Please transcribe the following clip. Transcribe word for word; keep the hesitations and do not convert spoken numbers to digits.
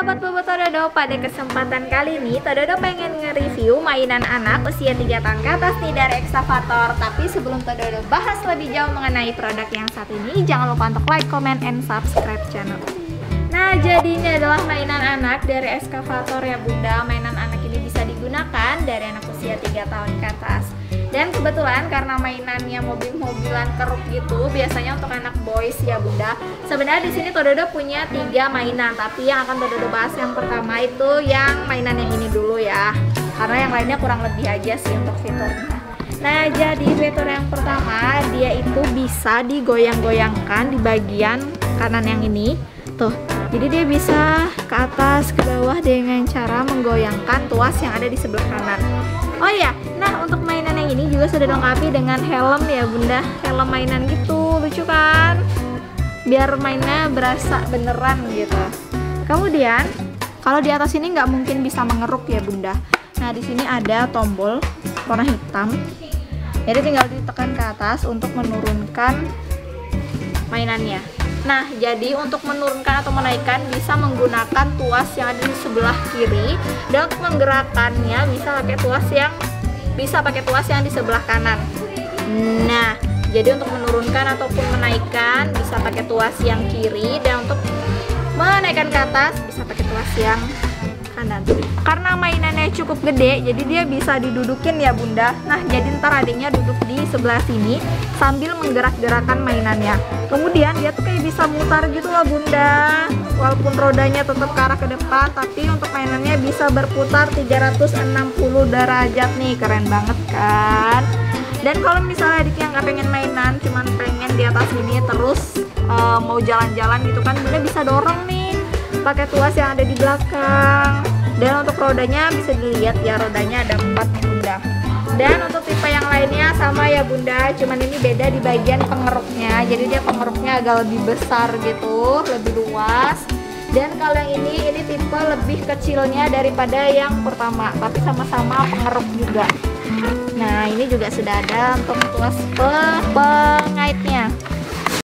sahabat Bobo Tododo, pada kesempatan kali ini Tododo pengen nge-review mainan anak usia tiga tahun ke atas nih dari Excavator. Tapi sebelum Tododo bahas lebih jauh mengenai produk yang satu ini, jangan lupa untuk like, comment, and subscribe channel. Nah, jadi ini adalah mainan anak dari Excavator ya Bunda. Mainan anak ini bisa digunakan dari anak usia tiga tahun ke atas. Dan kebetulan karena mainannya mobil-mobilan keruk gitu, biasanya untuk anak boys ya Bunda. Sebenarnya di sini Tododo punya tiga mainan, tapi yang akan Tododo bahas yang pertama itu yang mainan yang ini dulu ya. Karena yang lainnya kurang lebih aja sih untuk fiturnya. Nah, jadi fitur yang pertama, dia itu bisa digoyang-goyangkan di bagian kanan yang ini. Tuh, jadi dia bisa ke atas, ke bawah dengan cara menggoyangkan tuas yang ada di sebelah kanan. Oh iya, nah untuk mainan yang ini juga sudah dilengkapi dengan helm ya Bunda. Helm mainan gitu, lucu kan? Biar mainnya berasa beneran gitu. Kemudian, kalau di atas ini nggak mungkin bisa mengeruk ya Bunda. Nah, di sini ada tombol warna hitam. Jadi tinggal ditekan ke atas untuk menurunkan mainannya. Nah, jadi untuk menurunkan atau menaikkan bisa menggunakan tuas yang ada di sebelah kiri, dan untuk menggerakkannya bisa pakai tuas yang bisa pakai tuas yang di sebelah kanan. Nah, jadi untuk menurunkan ataupun menaikkan bisa pakai tuas yang kiri, dan untuk menaikkan ke atas bisa pakai tuas yang kanan. Karena mainannya cukup gede, jadi dia bisa didudukin ya Bunda. Nah, jadi ntar adiknya duduk di sebelah sini sambil menggerak-gerakan mainannya. Kemudian dia tuh kayak bisa mutar gitu loh Bunda. Walaupun rodanya tetap ke arah ke depan, tapi untuk mainannya bisa berputar tiga ratus enam puluh derajat nih. Keren banget kan? Dan kalau misalnya adiknya nggak pengen mainan, cuman pengen di atas ini terus uh, mau jalan-jalan gitu kan, Bunda bisa dorong nih pakai tuas yang ada di belakang. Dan untuk rodanya bisa dilihat ya, rodanya ada empat nih Bunda. Dan untuk tipe yang lainnya sama ya Bunda, cuman ini beda di bagian pengeruknya. Jadi dia pengeruknya agak lebih besar gitu, lebih luas. Dan kalau yang ini, ini tipe lebih kecilnya daripada yang pertama, tapi sama-sama pengeruk juga. Nah, ini juga sudah ada untuk tuas pe pengaitnya.